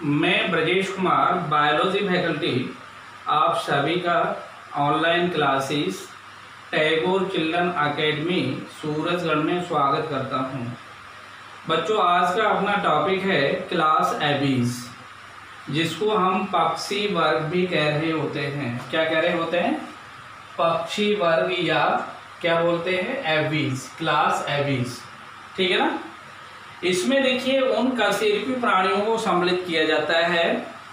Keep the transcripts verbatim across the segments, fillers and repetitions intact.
मैं Brajesh Kumar biology faculty आप सभी का online classes Tagore children academy Surajgarh में स्वागत करता हूं। बच्चों, आज का अपना टॉपिक है क्लास एबीज, जिसको हम पक्षी वर्ग भी कह रहे होते हैं। क्या कह रहे होते हैं? पक्षी वर्ग, या क्या बोलते हैं? एबीज, क्लास एबीज। ठीक है ना। इसमें देखिए उन कशेरुकी प्राणियों को सम्मिलित किया जाता है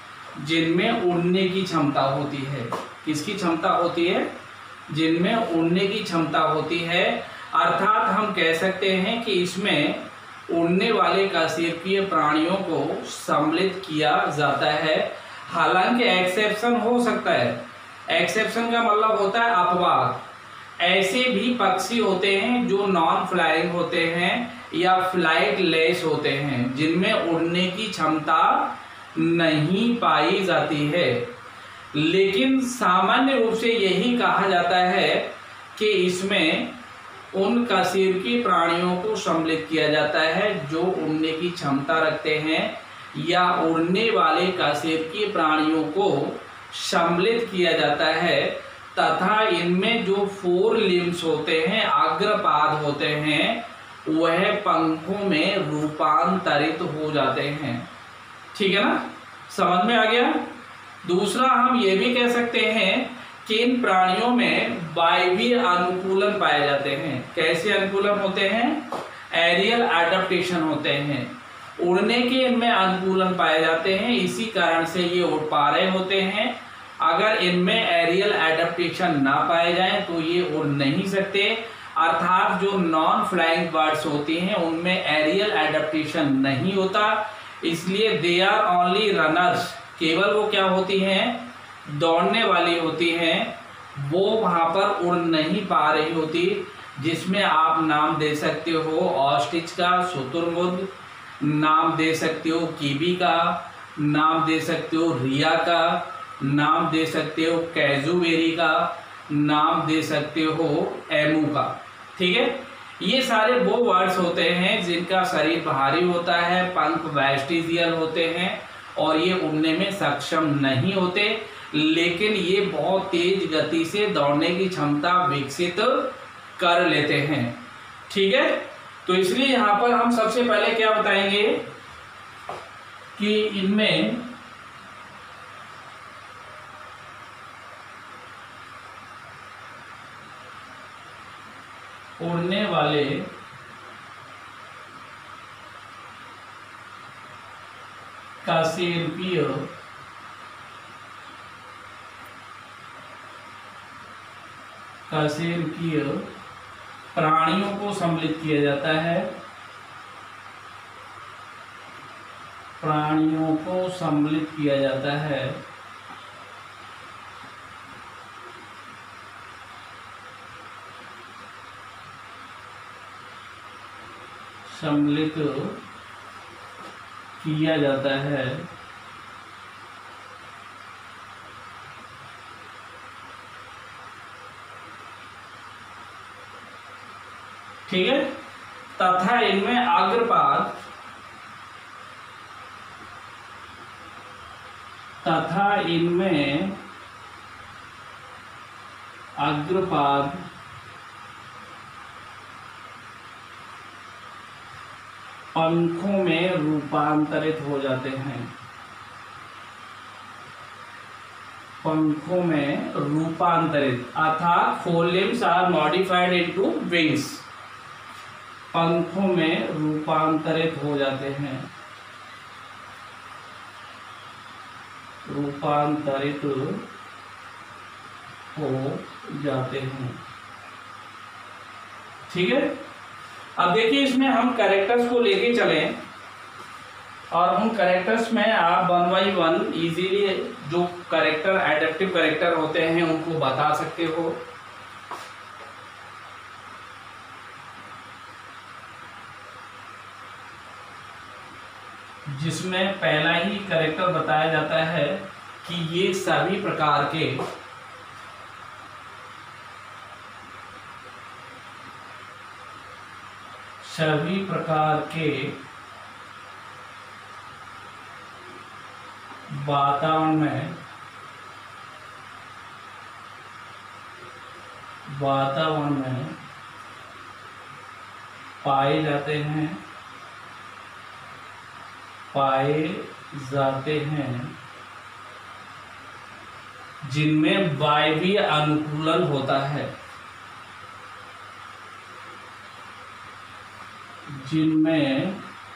जिनमें उड़ने की क्षमता होती है। किसकी क्षमता होती है? जिनमें उड़ने की क्षमता होती है। अर्थात हम कह सकते हैं कि इसमें उड़ने वाले कशेरुकीय प्राणियों को सम्मिलित किया जाता है। हालांकि एक्सेप्शन हो सकता है। एक्सेप्शन का मतलब होता है अपवाद। ऐसे भी पक्षी होते हैं जो नॉन फ्लाइंग होते हैं या फ्लाइट लेस होते हैं, जिनमें उड़ने की क्षमता नहीं पाई जाती है। लेकिन सामान्य रूप से यही कहा जाता है कि इसमें उन कशेरुकी प्राणियों को सम्मिलित किया जाता है जो उड़ने की क्षमता रखते हैं, या उड़ने वाले कशेरुकी प्राणियों को सम्मिलित किया जाता है, तथा इनमें जो फोर लिम्स होते हैं, अग्रपाद होते हैं, वह पंखों में रूपांतरित हो जाते हैं। ठीक है ना, समझ में आ गया। दूसरा, हम ये भी कह सकते हैं कि इन प्राणियों में वायवीय अनुकूलन पाए जाते हैं। कैसे अनुकूलन होते हैं? एरियल एडेप्टेशन होते हैं। उड़ने के इनमें अनुकूलन पाए जाते हैं, इसी कारण से ये उड़ पा रहे होते हैं। अगर इनमें एरियल एडेप्टेशन ना पाए जाएं तो ये उड़ नहीं सकते। अर्थात जो नॉन फ्लाइंग बर्ड्स होती हैं उनमें एरियल एडेप्टेशन नहीं होता, इसलिए दे आर ओनली रनर्स। केवल वो क्या होती हैं? दौड़ने वाली होती हैं। वो वहां पर उड़ नहीं पा रही होती, जिसमें आप नाम दे सकते हो ऑस्ट्रिच का, शुतुरमुर्ग, नाम दे सकते हो कीवी का, नाम दे सकते हो रिया का, नाम दे सकते हो कैजुवेरी का, नाम दे सकते हो एमू का। ठीक है। ये सारे वो वर्ड्स होते हैं जिनका शरीर भारी होता है, पंख वेस्टिजियल होते हैं और ये उड़ने में सक्षम नहीं होते, लेकिन ये बहुत तेज गति से दौड़ने की क्षमता विकसित कर लेते हैं। ठीक है। तो इसलिए यहाँ पर हम सबसे पहले क्या बताएंगे कि इनमें उड़ने वाले कशेरुकीय कशेरुकीय प्राणियों को सम्मिलित किया जाता है। प्राणियों को सम्मिलित किया जाता है सम्मिलित किया जाता है ठीक है। तथा इनमें अग्रपाद तथा इनमें अग्रपाद पंखों में रूपांतरित हो जाते हैं। पंखों में रूपांतरित अर्थात four limbs are modified into wings. पंखों में रूपांतरित हो जाते हैं रूपांतरित हो जाते हैं ठीक है। अब देखिए, इसमें हम कैरेक्टर्स को लेके चलें और उन कैरेक्टर्स में आप वन बाई वन इजीली जो कैरेक्टर एडेप्टिव कैरेक्टर होते हैं उनको बता सकते हो। जिसमें पहला ही कैरेक्टर बताया जाता है कि ये सभी प्रकार के सभी प्रकार के वातावरण में वातावरण में पाए जाते हैं पाए जाते हैं जिनमें वायवीय अनुकूलन होता है जिनमें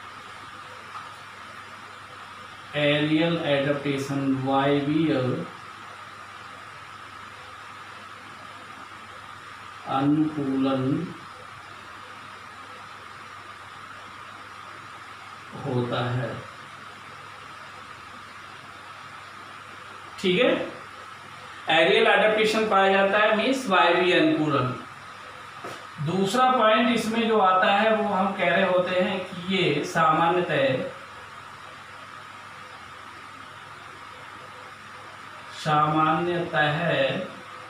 एरियल एडेप्टेशन वायवीय अनुकूलन होता है। ठीक है, एरियल एडेप्टेशन पाया जाता है मीन्स वायवीय अनुकूलन। दूसरा पॉइंट इसमें जो आता है वो हम कह रहे होते हैं कि ये सामान्यतः सामान्यतः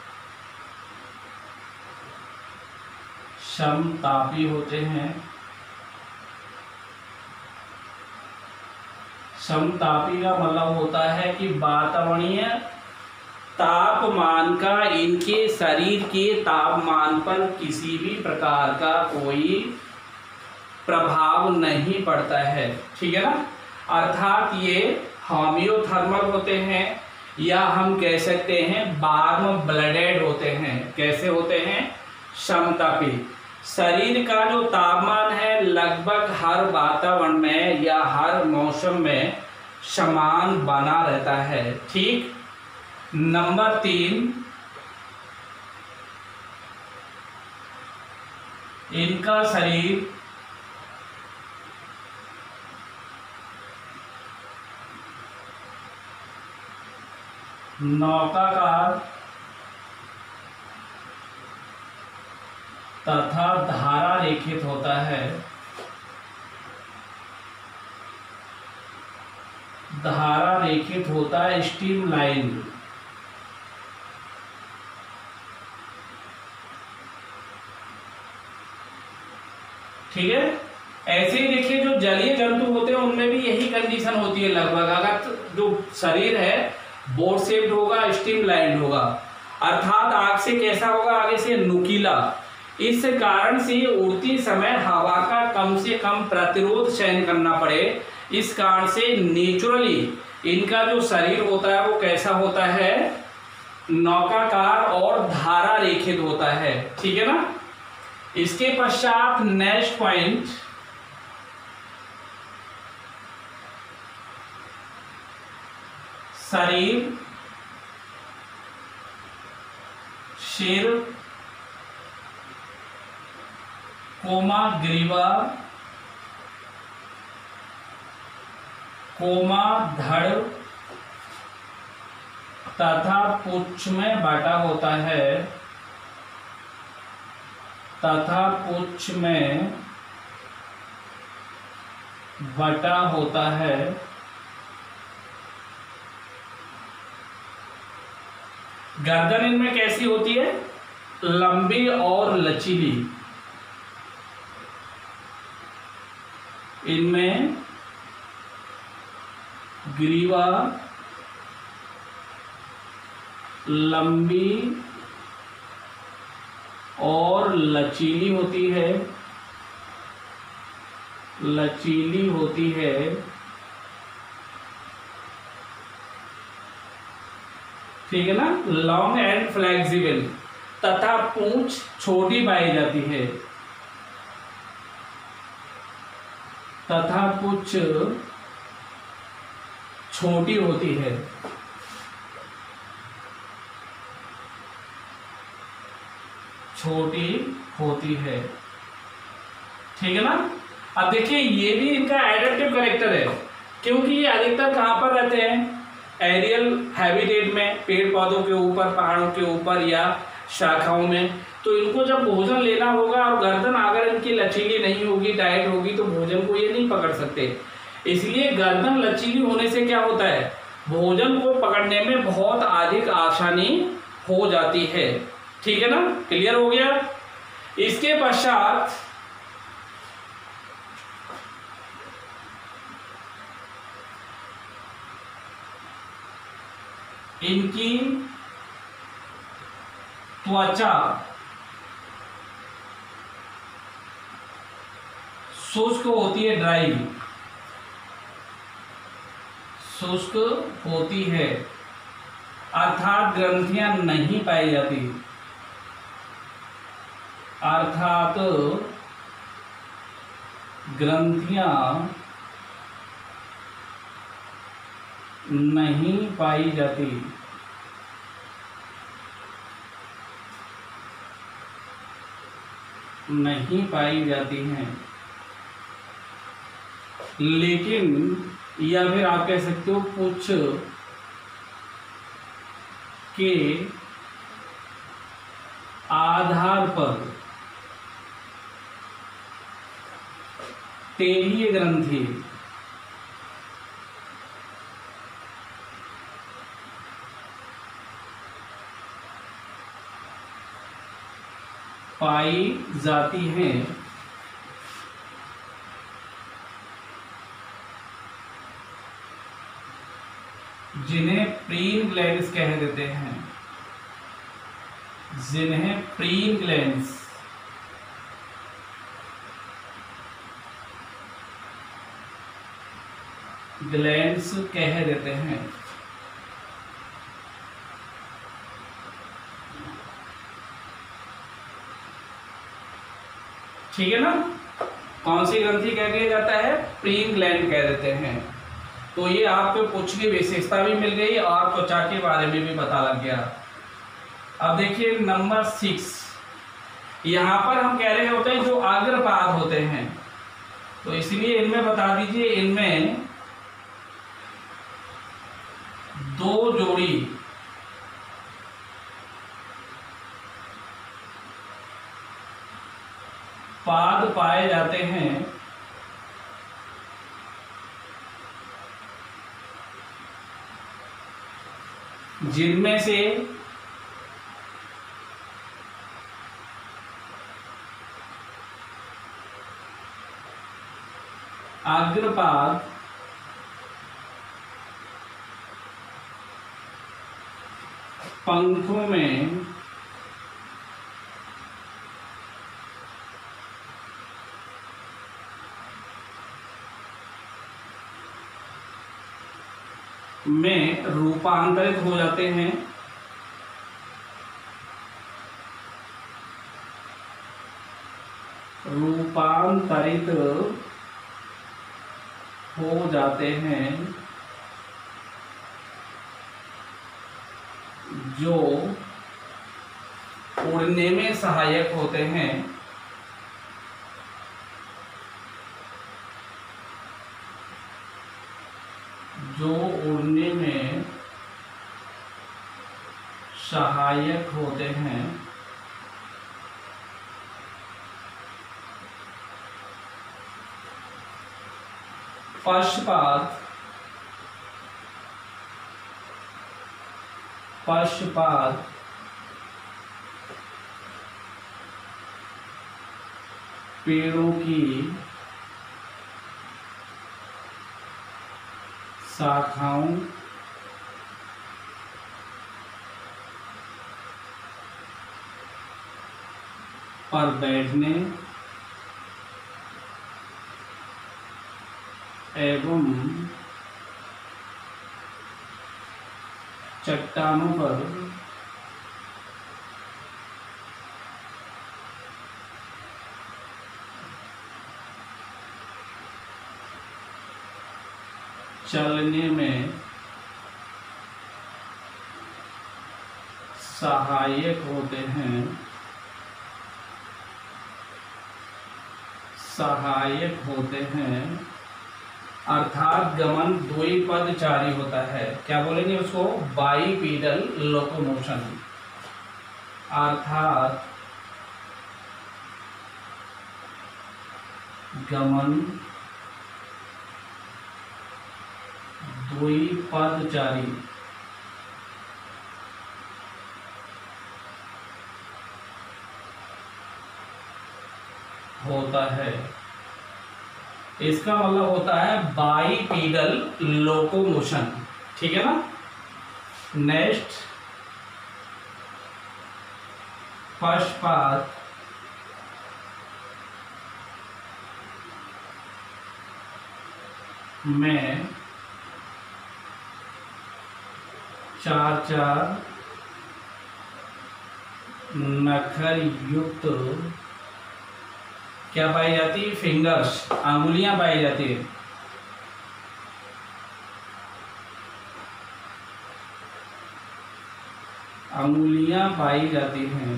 समतापी होते हैं। समतापी का मतलब होता है कि वातावरणीय तापमान का इनके शरीर के तापमान पर किसी भी प्रकार का कोई प्रभाव नहीं पड़ता है। ठीक है ना, अर्थात ये होम्योथर्मल होते हैं या हम कह सकते हैं वार्म ब्लडेड होते हैं। कैसे होते हैं? समतापी। शरीर का जो तापमान है लगभग हर वातावरण में या हर मौसम में समान बना रहता है। ठीक। नंबर तीन, इनका शरीर नौकाकार तथा धारा रेखित होता है। धारा रेखित होता है, स्ट्रीम लाइन। ठीक है, ऐसे ही देखिए जो जलीय जंतु होते हैं उनमें भी यही कंडीशन होती है लगभग। अगर जो शरीर है बोट शेप्ड होगा, स्ट्रीम लाइन होगा, अर्थात आग से कैसा होगा? आगे से नुकीला। इस कारण से उड़ती समय हवा का कम से कम प्रतिरोध सहन करना पड़े, इस कारण से नेचुरली इनका जो शरीर होता है वो कैसा होता है? नौकाकार और धारा रेखित होता है। ठीक है ना। इसके पश्चात नेक्स्ट पॉइंट, शरीर, सिर, कोमा ग्रीवा, कोमा धड़ तथा पुच्छ में बटा होता है तथा पुच्छ में बटा होता है। गर्दन इनमें कैसी होती है? लंबी और लचीली। इनमें ग्रीवा लंबी और लचीली होती है लचीली होती है ठीक है ना। लॉन्ग एंड फ्लेक्सिबल तथा पूंछ छोटी पाई जाती है तथा पूंछ छोटी होती है। छोटी होती है ठीक है ना। अब देखिए ये भी इनका एडेप्टिव कैरेक्टर है, क्योंकि ये अधिकतर कहां पर रहते हैं? एरियल हैबिटेट में, पेड़ पौधों के ऊपर, पहाड़ों के ऊपर या शाखाओं में। तो इनको जब भोजन लेना होगा और गर्दन अगर इनकी लचीली नहीं होगी, टाइट होगी, तो भोजन को ये नहीं पकड़ सकते। इसलिए गर्दन लचीली होने से क्या होता है? भोजन को पकड़ने में बहुत अधिक आसानी हो जाती है। ठीक है ना, क्लियर हो गया। इसके पश्चात इनकी त्वचा शुष्क होती है, ड्राई, शुष्क होती है, अर्थात ग्रंथियां नहीं पाई जाती, अर्थात ग्रंथियां नहीं पाई जाती। नहीं पाई जाती हैं, लेकिन या फिर आप कह सकते हो कुछ के आधार पर तेलीय ग्रंथि पाई जाती हैं, जिन्हें प्रीन ग्लैंड्स कह देते हैं, जिन्हें प्रीन ग्लैंड्स ग्लैंड्स कह देते हैं। ठीक है ना। कौन सी ग्रंथि कह दिया जाता है? प्रीन ग्लैंड कह देते हैं। तो ये आपको कुछ की विशेषता भी मिल गई और त्वचा के बारे में भी पता लग गया। अब देखिए नंबर सिक्स, यहाँ पर हम कह रहे होते हैं जो अग्रपाद होते हैं, तो इसलिए इनमें बता दीजिए, इनमें दो जोड़ी पाद पाए जाते हैं, जिनमें से अग्रपाद पंखों में में रूपांतरित हो जाते हैं, रूपांतरित हो जाते हैं, जो उड़ने में सहायक होते हैं, जो उड़ने में सहायक होते हैं, पशुपाद पशुपाद पेड़ों की शाखाओं पर बैठने एवं चट्टानों पर चलने में सहायक होते हैं, सहायक होते हैं अर्थात गमन द्विपदचारी होता है। क्या बोलेंगे उसको? बाइपीडल लोकोमोशन, अर्थात गमन द्विपदचारी होता है। इसका मतलब होता है बाइपीडल लोकोमोशन। ठीक है ना। नेक्स्ट पशपाद में चार चार नखर युक्त क्या पाई जाती है? फिंगर्स, अंगुलियां पाई जाती है। अंगुलियां पाई जाती हैं।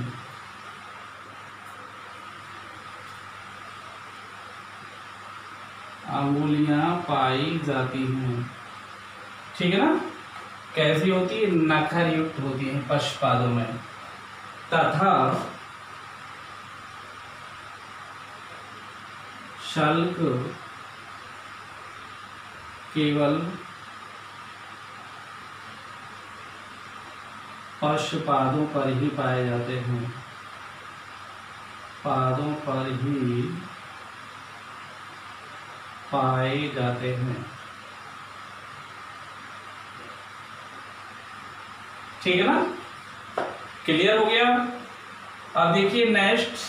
अंगुलियां पाई जाती हैं, ठीक है ना। कैसी होती है? नखर युक्त होती है पशुपादों में। तथा शल्क केवल पशुपादों पर ही पाए जाते हैं। पादों पर ही पाए जाते हैं, ठीक है ना। क्लियर हो गया। अब देखिए नेक्स्ट,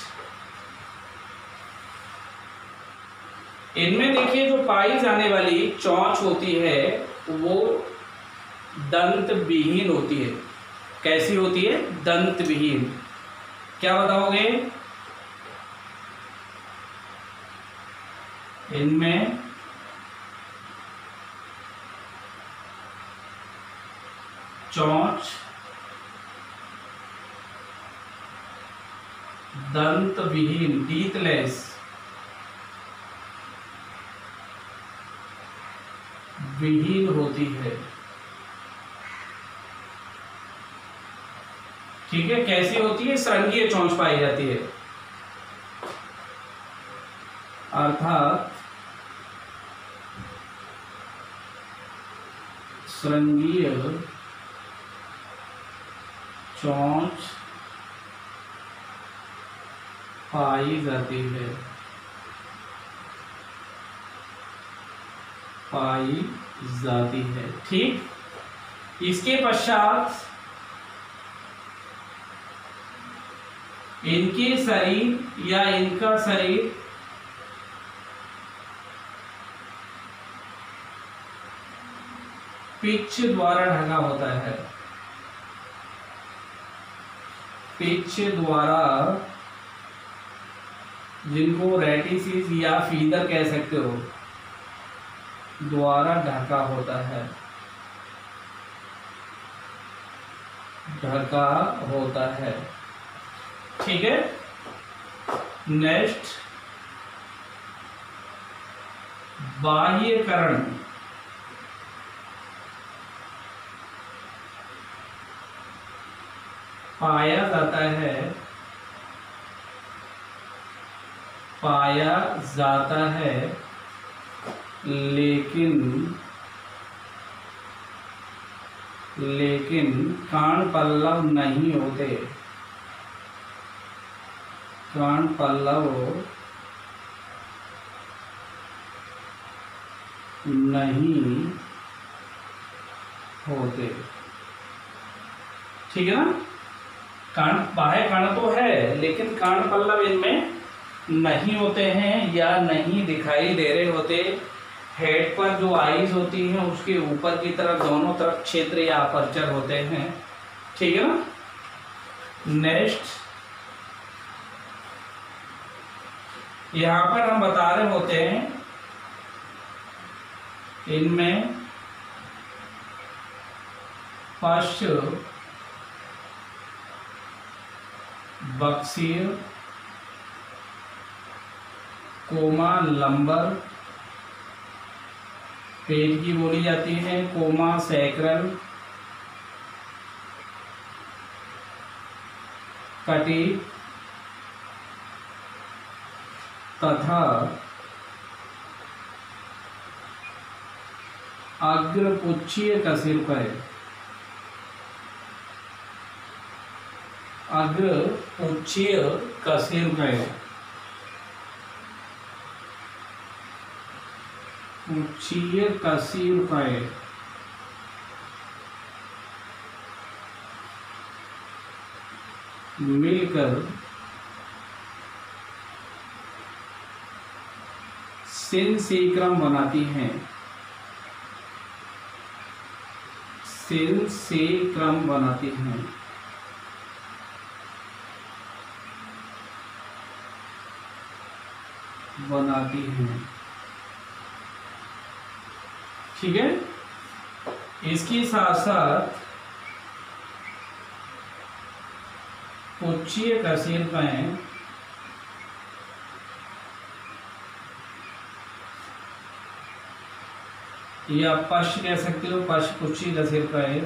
इनमें देखिए जो पाई जाने वाली चोंच होती है वो दंत विहीन होती है। कैसी होती है? दंत विहीन। क्या बताओगे? इनमें चोंच दंत विहीन, टीथलेस, विहीन होती है, ठीक है। कैसी होती है? श्रृंगीय चोंच पाई जाती है, अर्थात श्रृंगीय चोंच पाई जाती है, पाई जाती है, ठीक। इसके पश्चात इनके शरीर या इनका शरीर पिच द्वारा ढका होता है। पिच द्वारा, जिनको रेटिसिस या फीदर कह सकते हो, द्वारा ढका होता है, ढका होता है, ठीक है। नेक्स्ट बाह्यकरण, पाया जाता है, पाया जाता है लेकिन लेकिन कान पल्लव नहीं होते, कान पल्लव नहीं होते, ठीक है ना। कान, बाह्य कान तो है लेकिन कान पल्लव इनमें नहीं होते हैं या नहीं दिखाई दे रहे होते। हेड पर जो आईज होती हैं उसके ऊपर की तरफ दोनों तरफ क्षेत्र या अपर्चर होते हैं, ठीक है ना। नेक्स्ट यहां पर हम बता रहे होते हैं इनमें पश्च बक्सीय, कोमा लंबर, पेट की बोली जाती है कोमा सैक्रल, कटी तथा अग्रपुच्छीय कशेरुकय, अग्रपुच्छीय कशेरुकय, पुच्छीय कशेरुकय, मिलकर सिनसीक्रम बनाती हैं। सिनसीक्रम बनाती हैं। बनाती हैं ठीक है। इसके साथ साथ पुच्छीय कशेरुकाएं या पश कह सकते हो, पश पुच्छीय कशेरुकाएं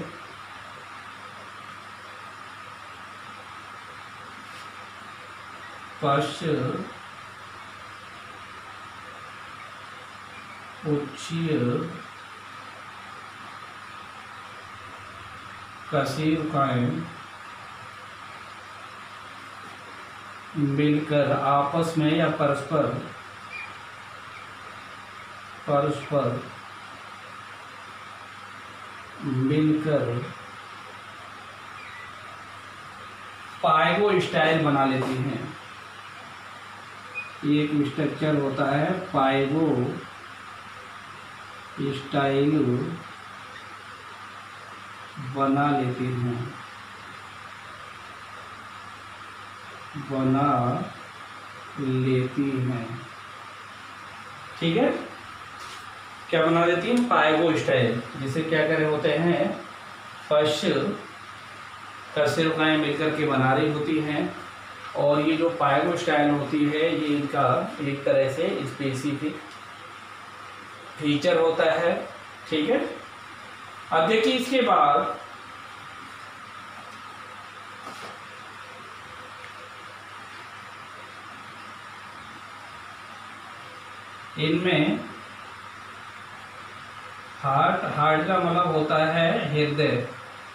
पश पुच्छीय कशेरुकाएं मिलकर आपस में या परस्पर परस्पर मिलकर पाइगो स्टाइल बना लेती हैं। ये एक स्ट्रक्चर होता है पाइगो स्टाइल बना लेती हैं बना लेती हैं ठीक है। क्या बना लेती हैं? पाइगो स्टाइल, जिसे क्या करे होते हैं पश कशेरुकाएं मिलकर के बना रही होती हैं। और ये जो पाइगो स्टाइल होती है ये इनका एक तरह से स्पेसिफिक फीचर होता है ठीक है। अब देखिए इसके बाद इनमें हार्ट हार्ट का मतलब होता है हृदय।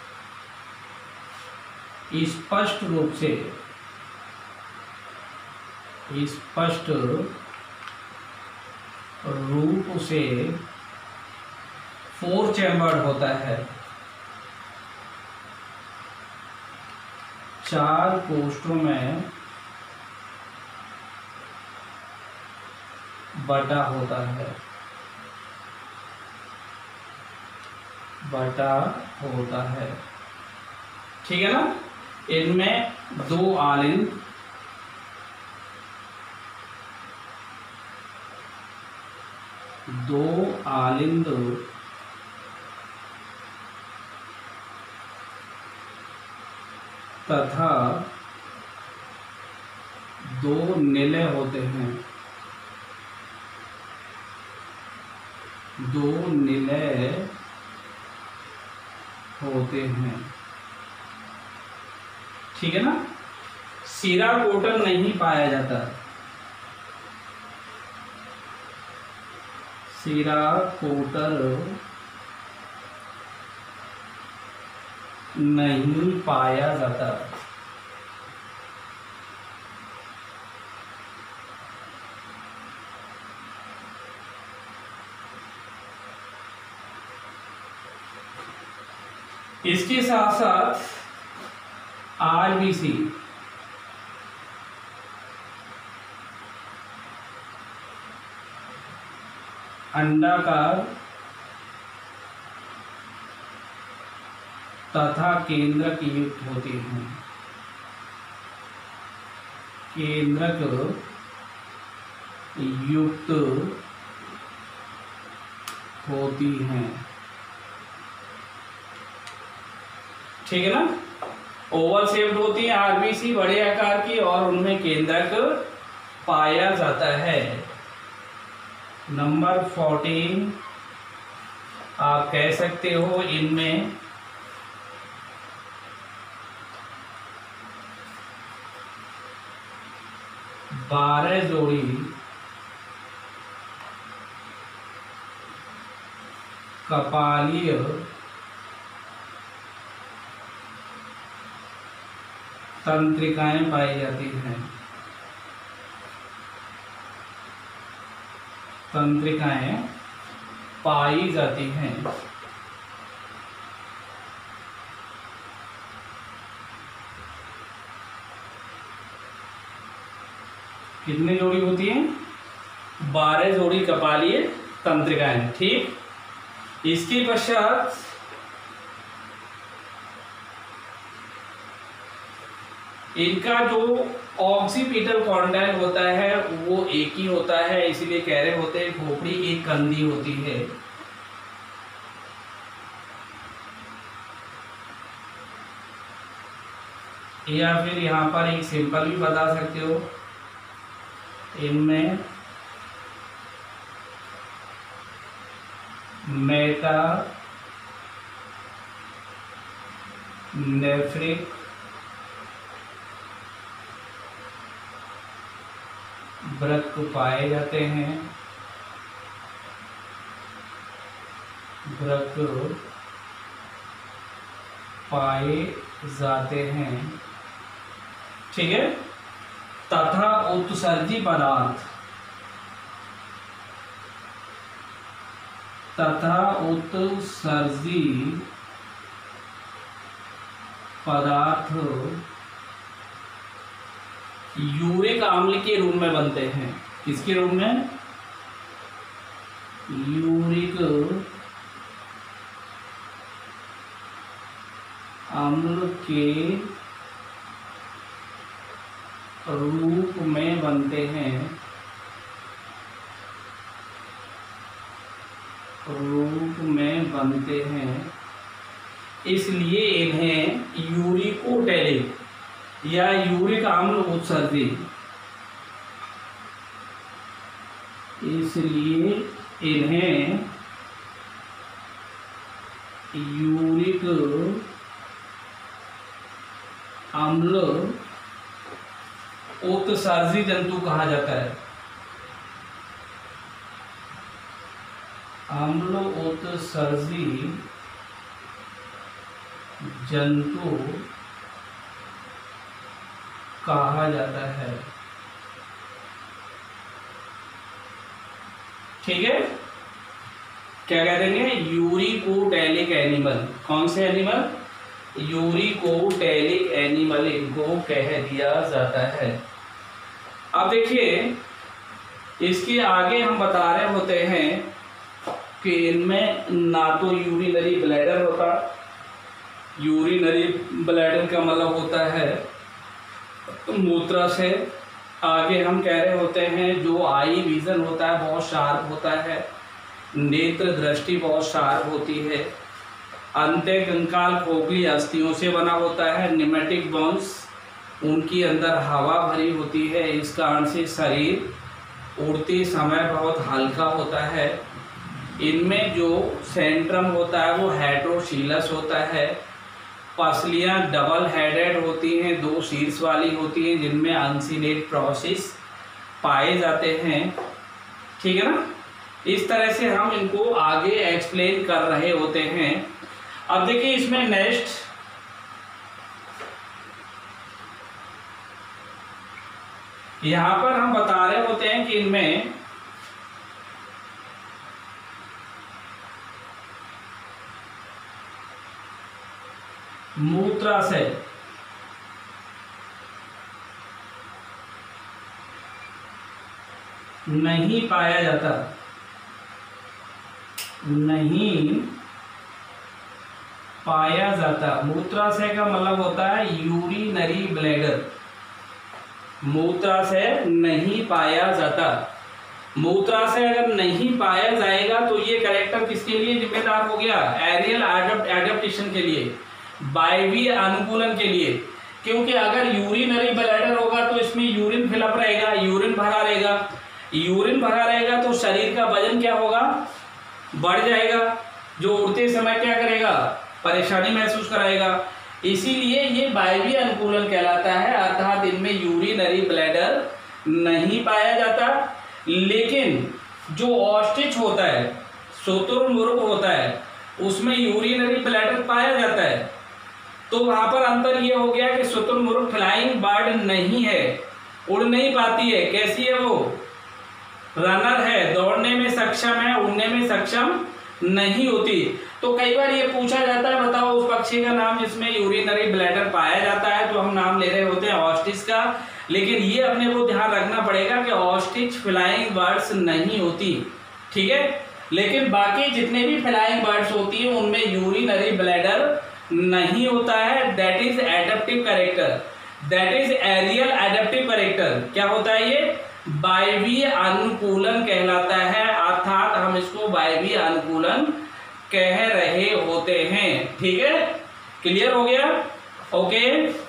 स्पष्ट रूप से स्पष्ट रूप से फोर चैम्बर्ड होता है, चार कोष्ठों में बटा होता है बटा होता है ठीक है ना। इनमें दो आलिंद दो आलिंद तथा दो निलय होते हैं दो निलय होते हैं ठीक है ना। सीरा कोटल नहीं पाया जाता सीरा कोटल नहीं पाया जाता इसके साथ साथ आरबीसी अंडाकार तथा केंद्रक युक्त होती हैं केंद्रक युक्त होती हैं ठीक है ना। ओवल शेप्ड होती है आरबीसी, बड़े आकार की, और उनमें केंद्रक पाया जाता है। नंबर फोर्टीन आप कह सकते हो इनमें बारह जोड़ी कपालीय तंत्रिकाएं पाई जाती हैं तंत्रिकाएं पाई जाती हैं कितनी जोड़ी होती है? बारह जोड़ी कपालीय तंत्रिकाएं। ठीक, इसके पश्चात इनका जो ऑक्सीपिटल कॉन्डाइल होता है वो एक ही होता है, इसलिए कह रहे होते हैं खोपड़ी एक कंदी होती है। या फिर यहाँ पर एक सिंपल भी बता सकते हो, इनमें मेटा नेफ्रिक वृक्क पाए जाते हैं। वृक्क पाए जाते हैं, ठीक है। तथा उत्सर्जी पदार्थ तथा उत्सर्जी पदार्थ यूरिक अम्ल के रूप में बनते हैं। किसके रूप में? यूरिक अम्ल के रूप में बनते हैं रूप में बनते हैं इसलिए इन्हें यूरिकोटैलिक या यूरिक अम्ल उत्सर्जी इसलिए इन्हें यूरिक अम्ल उत्सर्जी जंतु कहा जाता है। अम्ल उत्सर्जी जंतु कहा जाता है, ठीक है। क्या कह देंगे? Uricotelic animal. कौन से एनिमल? यूरिकोटैलिक एनिमल इनको कह दिया जाता है। अब देखिए, इसके आगे हम बता रहे होते हैं कि इनमें ना तो यूरिनरी ब्लैडर होता, यूरिनरी ब्लैडर का मतलब होता है मूत्राशय। आगे हम कह रहे होते हैं जो आई विजन होता है बहुत शार्प होता है, नेत्र दृष्टि बहुत शार्प होती है। अंत्य कंकाल खोखली अस्थियों से बना होता है। निमेटिक बोन्स, उनके अंदर हवा भरी होती है, इस कारण से शरीर उड़ते समय बहुत हल्का होता है। इनमें जो सेंट्रम होता है वो हेटेरोसीलस होता है। पसलियाँ डबल हेडेड होती हैं, दो शीर्ष वाली होती हैं, जिनमें अनसिनेट प्रोसेस पाए जाते हैं, ठीक है ना। इस तरह से हम इनको आगे एक्सप्लेन कर रहे होते हैं। अब देखिए इसमें नेक्स्ट यहाँ पर हम बता रहे होते हैं कि इनमें मूत्राशय नहीं पाया जाता, नहीं पाया जाता। मूत्राशय का मतलब होता है यूरिनरी ब्लैडर। मूत्राशय नहीं पाया जाता। मूत्राशय अगर नहीं पाया जाएगा तो ये कैरेक्टर किसके लिए जिम्मेदार हो गया? एरियल एडेप्टेशन के लिए, वायवीय अनुकूलन के लिए। क्योंकि अगर यूरिनरी ब्लैडर होगा तो इसमें यूरिन फिलअप रहेगा, यूरिन भरा रहेगा। यूरिन भरा रहेगा तो शरीर का वजन क्या होगा? बढ़ जाएगा, जो उड़ते समय क्या करेगा? परेशानी महसूस कराएगा। इसीलिए ये वायवीय अनुकूलन कहलाता है, अर्थात इनमें यूरिनरी ब्लैडर नहीं पाया जाता। लेकिन जो ऑस्ट्रिच होता है, शुतुरमुर्ग होता है, उसमें यूरिनरी ब्लैडर पाया जाता है। तो वहाँ पर अंतर ये हो गया कि शुतुरमुर्ग फ्लाइंग बर्ड नहीं है, उड़ नहीं पाती है। कैसी है वो? रनर है, दौड़ने में सक्षम है, उड़ने में सक्षम नहीं होती। तो कई बार ये पूछा जाता है, बताओ उस पक्षी का नाम जिसमें यूरिनरी ब्लैडर पाया जाता है, तो हम नाम ले रहे होते हैं ऑस्ट्रिच का, लेकिन ये अपने को ध्यान रखना पड़ेगा कि ऑस्ट्रिच फ्लाइंग बर्ड्स नहीं होती, ठीक है। लेकिन बाकी जितने भी फ्लाइंग बर्ड्स होती है उनमें यूरिनरी ब्लैडर नहीं होता है। That is adaptive character, that is aerial adaptive character. क्या होता है ये? वायवीय अनुकूलन कहलाता है, अर्थात हम इसको वायवीय अनुकूलन कह रहे होते हैं, ठीक है। क्लियर हो गया? ओके।